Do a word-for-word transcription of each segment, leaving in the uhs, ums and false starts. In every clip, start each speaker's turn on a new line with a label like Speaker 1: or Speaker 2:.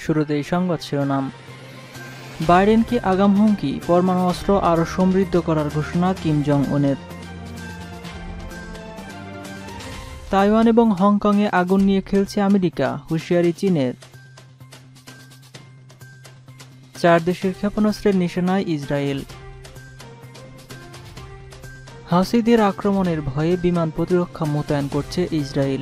Speaker 1: শুরুতেই সংবাদ শিরোনাম। বাইডেনকে আগাম হুমকি, পরমাণু অস্ত্র আরও সমৃদ্ধ করার ঘোষণা কিম জং উনের। তাইওয়ান এবং হংকংয়ে আগুন নিয়ে খেলছে আমেরিকা, হুঁশিয়ারি চীনের। চার দেশের ক্ষেপণাস্ত্রের নিশানায় ইসরায়েল। হাউসিদের আক্রমণের ভয়ে বিমান প্রতিরক্ষা মোতায়েন করছে ইসরায়েল।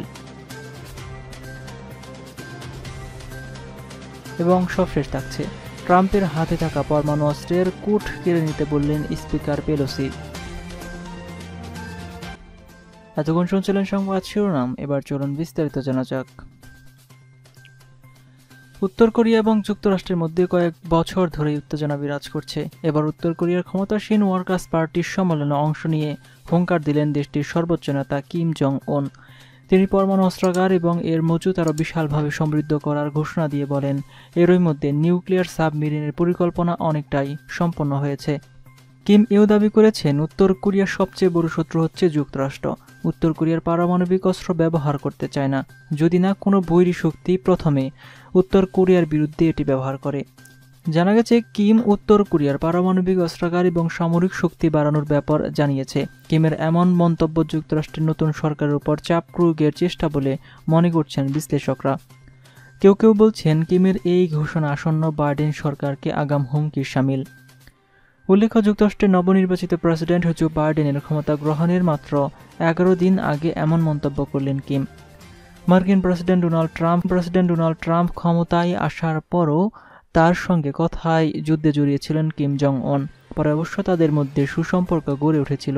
Speaker 1: এবং সবশেষ থাকছে, ট্রাম্পের হাতে থাকা পরমাণু অস্ত্রের কুঠ কেড়ে নিতে বললেন স্পিকার পেলোসি। এতক্ষণ শুনছিলেন সংবাদ শিরোনাম, এবার চলুন বিস্তারিত জানা যাক। উত্তর কোরিয়া এবং যুক্তরাষ্ট্রের মধ্যে কয়েক বছর ধরে উত্তেজনা বিরাজ করছে। এবার উত্তর কোরিয়ার ক্ষমতাসীন ওয়ার্কার্স পার্টির সম্মেলনে অংশ নিয়ে হুঙ্কার দিলেন দেশটির সর্বোচ্চ নেতা কিম জং উন। তিনি পরমাণু অস্ত্রাগার এবং এর মজুত আরও বিশালভাবে সমৃদ্ধ করার ঘোষণা দিয়ে বলেন, এরই মধ্যে নিউক্লিয়ার সাবমেরিনের পরিকল্পনা অনেকটাই সম্পন্ন হয়েছে। কিম এও দাবি করেছেন, উত্তর কোরিয়ার সবচেয়ে বড় শত্রু হচ্ছে যুক্তরাষ্ট্র। উত্তর কোরিয়ার পারমাণবিক অস্ত্র ব্যবহার করতে চায় না, যদি না কোনো বৈরী শক্তি প্রথমে উত্তর কোরিয়ার বিরুদ্ধে এটি ব্যবহার করে। জানা গেছে, কিম উত্তর কোরিয়ার পারমাণবিক অস্ত্রাগার এবং সামরিক শক্তি বাড়ানোর ব্যাপার জানিয়েছে। কিমের এমন মন্তব্য যুক্তরাষ্ট্রের নতুন সরকারের উপর চাপ প্রয়োগের চেষ্টা বলে মনে করছেন বিশ্লেষকরা। কেউ কেউ বলছেন, কিমের এই ঘোষণা আসন্ন বাইডেন সরকারকে আগাম হুমকির শামিল। উল্লেখ্য, যুক্তরাষ্ট্রের নবনির্বাচিত প্রেসিডেন্ট জো বাইডেনের ক্ষমতা গ্রহণের মাত্র এগারো দিন আগে এমন মন্তব্য করলেন কিম। মার্কিন president Donald Trump president Donald Trump ক্ষমতায় আসার পরও তার সঙ্গে কথায় যুদ্ধে জড়িয়েছিলেন কিম জং উন। পরে অবশ্য তাদের মধ্যে সুসম্পর্ক গড়ে উঠেছিল।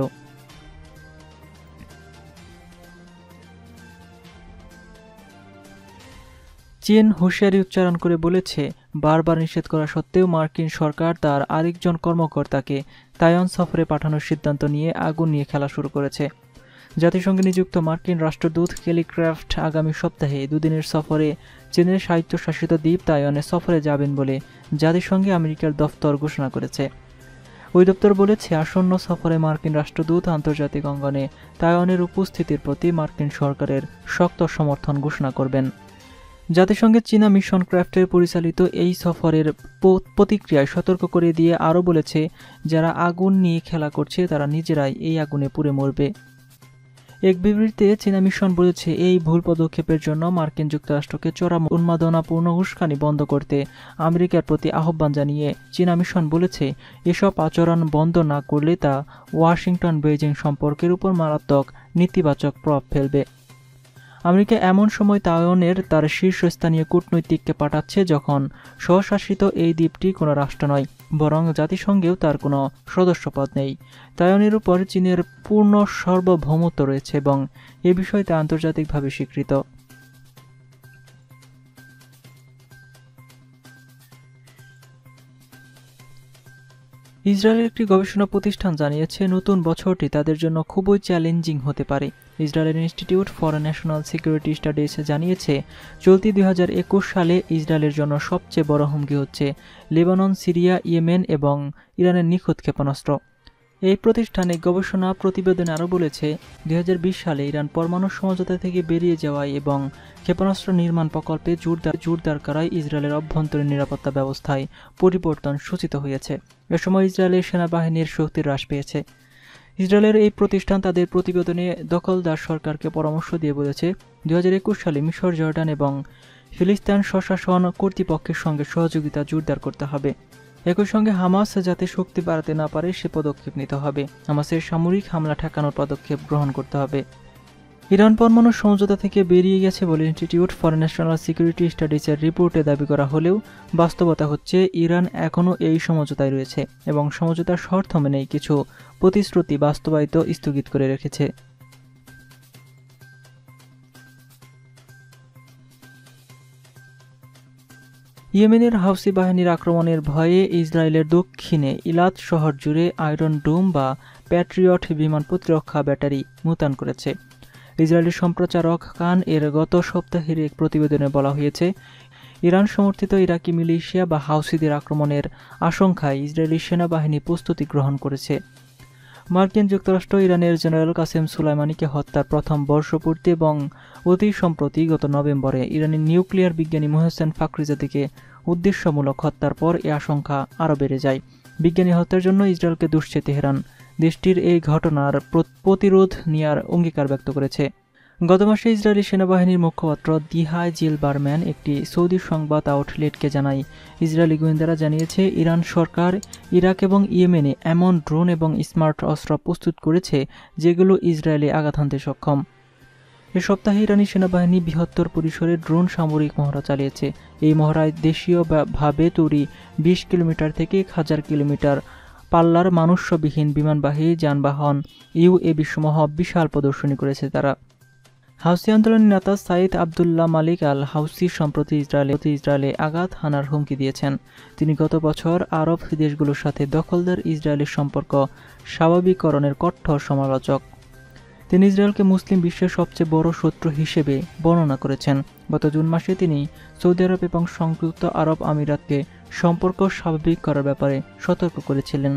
Speaker 1: চীন হুঁশিয়ারি উচ্চারণ করে বলেছে, বারবার নিষেধ করা সত্ত্বেও মার্কিন সরকার তার আরেকজন কর্মকর্তাকে তাইওয়ান সফরে পাঠানোর সিদ্ধান্ত নিয়ে আগুন নিয়ে খেলা শুরু করেছে। জাতিসংঘে নিযুক্ত মার্কিন রাষ্ট্রদূত কেলি ক্রাফট আগামী সপ্তাহে দুদিনের সফরে চীনের স্বায়ত্তশাসিত দ্বীপ তাইওয়ানে সফরে যাবেন বলে জাতিসংঘে আমেরিকার দফতর ঘোষণা করেছে। ওই দপ্তর বলেছে, আসন্ন সফরে মার্কিন রাষ্ট্রদূত আন্তর্জাতিক অঙ্গনে তাইওয়ানের উপস্থিতির প্রতি মার্কিন সরকারের শক্ত সমর্থন ঘোষণা করবেন। জাতিসংঘের চীনা মিশন ক্রাফটের পরিচালিত এই সফরের প্রতিক্রিয়ায় সতর্ক করে দিয়ে আরও বলেছে, যারা আগুন নিয়ে খেলা করছে তারা নিজেরাই এই আগুনে পুড়ে মরবে। এক বিবৃতিতে চীনা মিশন বলেছে, এই ভুল পদক্ষেপের জন্য মার্কিন যুক্তরাষ্ট্রকে চরম উন্মাদনাপূর্ণ উস্কানি বন্ধ করতে আমেরিকার প্রতি আহ্বান জানিয়ে চীনা মিশন বলেছে, এসব আচরণ বন্ধ না করলে তা ওয়াশিংটন বেইজিং সম্পর্কের উপর মারাত্মক নেতিবাচক প্রভাব ফেলবে। আমেরিকা এমন সময় তাইওয়ানের তার শীর্ষস্থানীয় কূটনৈতিককে পাঠাচ্ছে যখন স্বশাসিত এই দ্বীপটি কোনো রাষ্ট্র নয়, বরং জাতিসংঘেও তার কোনো সদস্যপদ নেই। তাইওয়ানের উপর চীনের পূর্ণ সার্বভৌমত্ব রয়েছে এবং এ বিষয়টা আন্তর্জাতিকভাবে স্বীকৃত। ইসরায়েলের একটি গবেষণা প্রতিষ্ঠান জানিয়েছে, নতুন বছরটি তাদের জন্য খুবই চ্যালেঞ্জিং হতে পারে। ইসরায়েলের institute for national security studies জানিয়েছে, চলতি দুই হাজার একুশ সালে ইসরায়েলের জন্য সবচেয়ে বড় হুমকি হচ্ছে লেবানন, সিরিয়া, ইয়েমেন এবং ইরানের নিখুঁত ক্ষেপণাস্ত্র। এই প্রতিষ্ঠান এক গবেষণা প্রতিবেদনে আরও বলেছে, দুই হাজার বিশ সালে ইরান পরমাণু সমঝোতা থেকে বেরিয়ে যাওয়ায় এবং ক্ষেপণাস্ত্র নির্মাণ প্রকল্পে জোরদার জোরদার করায় ইসরায়েলের অভ্যন্তরীণ নিরাপত্তা ব্যবস্থায় পরিবর্তন সূচিত হয়েছে। এ সময় ইসরায়েলের সেনাবাহিনীর শক্তি হ্রাস পেয়েছে। ইসরায়েলের এই প্রতিষ্ঠান তাদের প্রতিবেদনে দখলদার সরকারকে পরামর্শ দিয়ে বলেছে, দুই হাজার একুশ সালে মিশর, জর্ডান এবং ফিলিস্তিন স্বশাসন কর্তৃপক্ষের সঙ্গে সহযোগিতা জোরদার করতে হবে। একই সঙ্গে হামাস যাতে শক্তি বাড়াতে না পারে সে পদক্ষেপ নিতে হবে। হামাসের সামরিক হামলা ঠেকানোর পদক্ষেপ গ্রহণ করতে হবে। ইরান পরমাণু সমঝোতা থেকে বেরিয়ে গেছে বলে ইনস্টিটিউট ফর ন্যাশনাল সিকিউরিটি স্টাডিজের রিপোর্টে দাবি করা হলেও বাস্তবতা হচ্ছে ইরান এখনও এই সমঝোতায় রয়েছে এবং সমঝোতার শর্ত মেনেই কিছু প্রতিশ্রুতি বাস্তবায়িত স্থগিত করে রেখেছে। ইয়েমেনের হাউসি বাহিনীর আক্রমণের ভয়ে ইসরায়েলের দক্ষিণে ইলাত শহর জুড়ে আয়রন ডোম বা প্যাট্রিয়ট বিমান প্রতিরক্ষা ব্যাটারি মোতায়েন করেছে। ইসরায়েলি সম্প্রচারক কান এর গত সপ্তাহের এক প্রতিবেদনে বলা হয়েছে, ইরান সমর্থিত ইরাকি মিলিশিয়া বা হাউসিদের আক্রমণের আশঙ্কায় ইসরায়েলি সেনাবাহিনী প্রস্তুতি গ্রহণ করেছে। মার্কিন যুক্তরাষ্ট্র ইরানের জেনারেল কাসেম সুলাইমানিকে হত্যার প্রথম বর্ষপূর্তি এবং অতি সম্প্রতি গত নভেম্বরে ইরানের নিউক্লিয়ার বিজ্ঞানী মোহসেন ফাকরিজাদিকে উদ্দেশ্যমূলক হত্যার পর এ আশঙ্কা আরও বেড়ে যায়। বিজ্ঞানী হত্যার জন্য ইসরায়েলকে দুষছে তেহরান। দেশটির এই ঘটনার প্রতিরোধ নেওয়ার অঙ্গীকার ব্যক্ত করেছে। গত মাসে ইসরায়েলি সেনাবাহিনীর মুখপাত্র দিহাই জিল বারম্যান একটি সৌদি সংবাদ আউটলেটকে জানায়, ইসরায়েলি গোয়েন্দারা জানিয়েছে ইরান সরকার ইরাক এবং ইয়েমেনে এমন ড্রোন এবং স্মার্ট অস্ত্র প্রস্তুত করেছে যেগুলো ইসরায়েলে আঘাত হানতে সক্ষম। এ সপ্তাহে ইরানি সেনাবাহিনী বৃহত্তর পরিসরে ড্রোন সামরিক মহড়া চালিয়েছে। এই মহড়ায় দেশীয় ভাবে তৈরি বিশ কিলোমিটার থেকে এক হাজার কিলোমিটার পাল্লার মানুষ্যবিহীন বিমানবাহী যানবাহন ইউএভি সমূহ বিশাল প্রদর্শনী করেছে তারা। হাউসি আন্দোলনের নেতা সাইদ আবদুল্লাহ মালিক আল হাউসি সম্প্রতি ইসরায়েলে ইসরায়েলে আঘাত হানার হুমকি দিয়েছেন। তিনি গত বছর আরব দেশগুলোর সাথে দখলদার ইসরায়েলের সম্পর্ক স্বাভাবিককরণের কঠোর সমালোচক। তিনি ইসরায়েলকে মুসলিম বিশ্বের সবচেয়ে বড় শত্রু হিসেবে বর্ণনা করেছেন। গত জুন মাসে তিনি সৌদি আরব এবং সংযুক্ত আরব আমিরাতকে সম্পর্ক স্বাভাবিক করার ব্যাপারে সতর্ক করেছিলেন।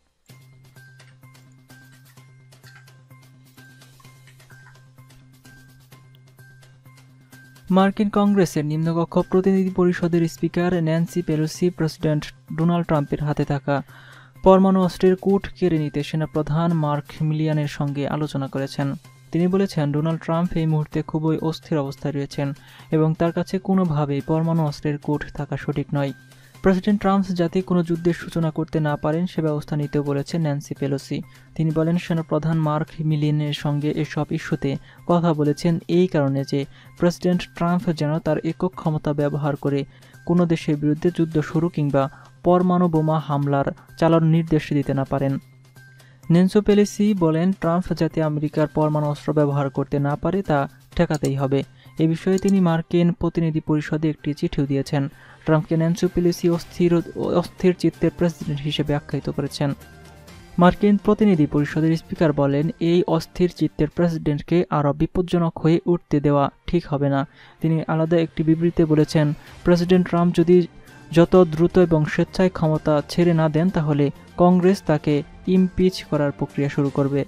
Speaker 1: মার্কিন কংগ্রেসের নিম্নকক্ষ প্রতিনিধি পরিষদের speaker Nancy Pelosi president Donald ট্রাম্পের হাতে থাকা পরমাণু অস্ত্রের কূট কেড়ে নিতে সেনাপ্রধান মার্ক মিলিয়ানের সঙ্গে আলোচনা করেছেন। তিনি বলেছেন, ডোনাল্ড ট্রাম্প এই মুহূর্তে খুবই অস্থির অবস্থায় রয়েছেন এবং তার কাছে কোনোভাবেই পরমাণু অস্ত্রের কূট থাকা সঠিক নয়। প্রেসিডেন্ট ট্রাম্প যাতে কোনো যুদ্ধের সূচনা করতে না পারেন সে ব্যবস্থা নিতেও বলেছেন ন্যান্সি পেলোসি। তিনি বলেন, সেনাপ্রধান মার্ক মিলিয়ানের সঙ্গে এসব ইস্যুতে কথা বলেছেন এই কারণে যে প্রেসিডেন্ট ট্রাম্প যেন তার একক ক্ষমতা ব্যবহার করে কোনো দেশের বিরুদ্ধে যুদ্ধ শুরু কিংবা পরমাণু বোমা হামলার চালানোর নির্দেশ দিতে না পারেন। ন্যান্সি পেলোসি বলেন, ট্রাম্প যাতে আমেরিকার পরমাণু অস্ত্র ব্যবহার করতে না পারে তা ঠেকাতেই হবে। এ বিষয়ে তিনি মার্কিন প্রতিনিধি পরিষদে একটি চিঠিও দিয়েছেন। ট্রাম্পকে ন্যান্সি পেলোসি অস্থির অস্থির চিত্তের প্রেসিডেন্ট হিসেবে আখ্যায়িত করেছেন। মার্কিন প্রতিনিধি পরিষদের স্পিকার বলেন, এই অস্থির চিত্তের প্রেসিডেন্টকে আরও বিপজ্জনক হয়ে উঠতে দেওয়া ঠিক হবে না। তিনি আলাদা একটি বিবৃতিতে বলেছেন, প্রেসিডেন্ট ট্রাম্প যদি যত দ্রুত এবং স্বেচ্ছায় ক্ষমতা ছেড়ে না দেন তাহলে কংগ্রেস তাকে ইমপিচ করার প্রক্রিয়া শুরু করবে।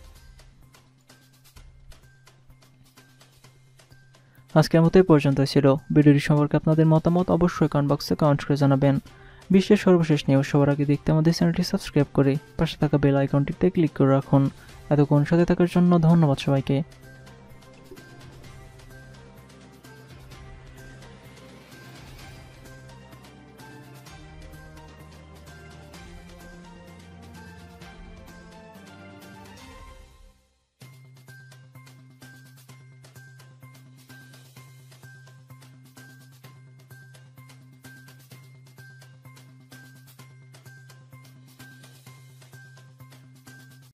Speaker 1: আজকের মতো এই পর্যন্ত ছিল। ভিডিওটি সম্পর্কে আপনাদের মতামত অবশ্যই কমেন্ট বক্সে কমেন্ট করে জানাবেন। বিশ্বের সর্বশেষ নিউজ সবার আগে দেখতে আমাদের চ্যানেলটি সাবস্ক্রাইব করে পাশে থাকা বেল আইকনটিতে ক্লিক করে রাখুন। এতক্ষণ সাথে থাকার জন্য ধন্যবাদ সবাইকে।